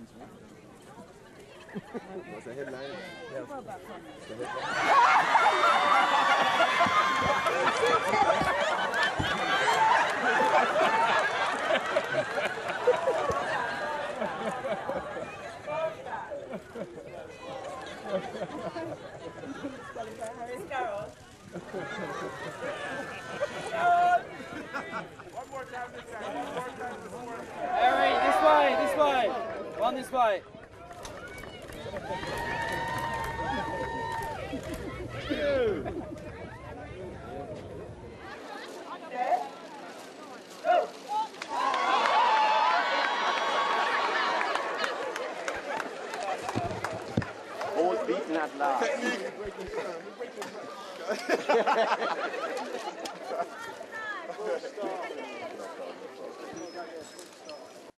What's the headline? Yeah. The One more time this time. One more time this morning. Harry, this way, this way. One this way. Ball's beaten at last. technique.